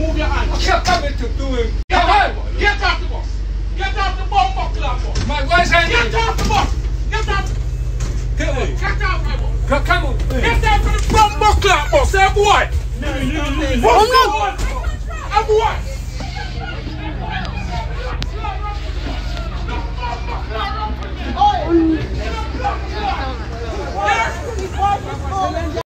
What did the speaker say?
Move your hand. What you coming to do him? Get off the bus. Get off the bumper club bus. My wife's hand. Get off the bus. Get off. Get on. Get off my bus. Come on. Get off the bumper club bus, eh, boy? Come